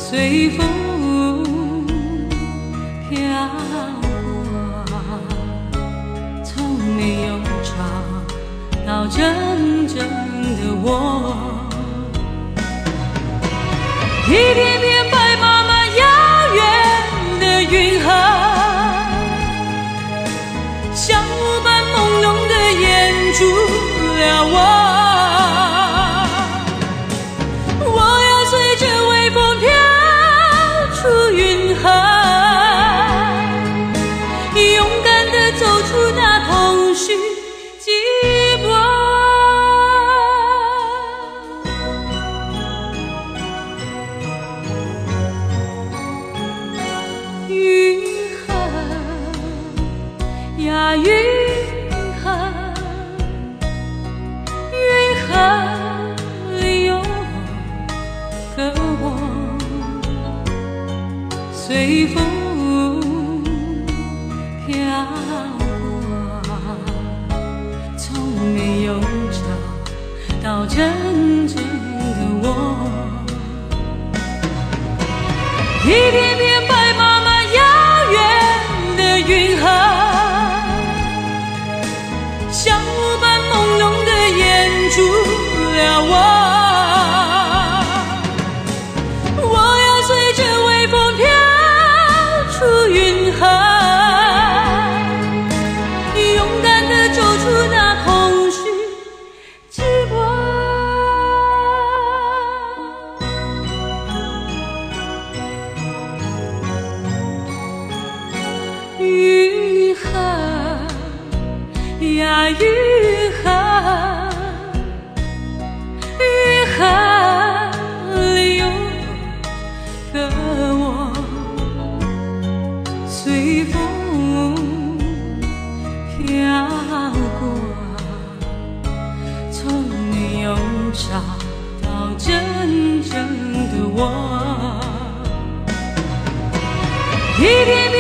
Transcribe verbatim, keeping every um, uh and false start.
随风飘过，从没有找到真正的我。一片片白茫茫遥远的云河，像雾般朦胧的掩住了我。走出那空虚寂寞，云河呀云河，云河里有个我，随风飘过，从没有找到真正的我。一片片白茫茫遥远的云河，像雾般朦胧的掩住了我。我要随着微风飘出云河，走出那空虚寂寞。云河呀云河，云河里有个我，随风飘过，从没有找到真正的我。一片片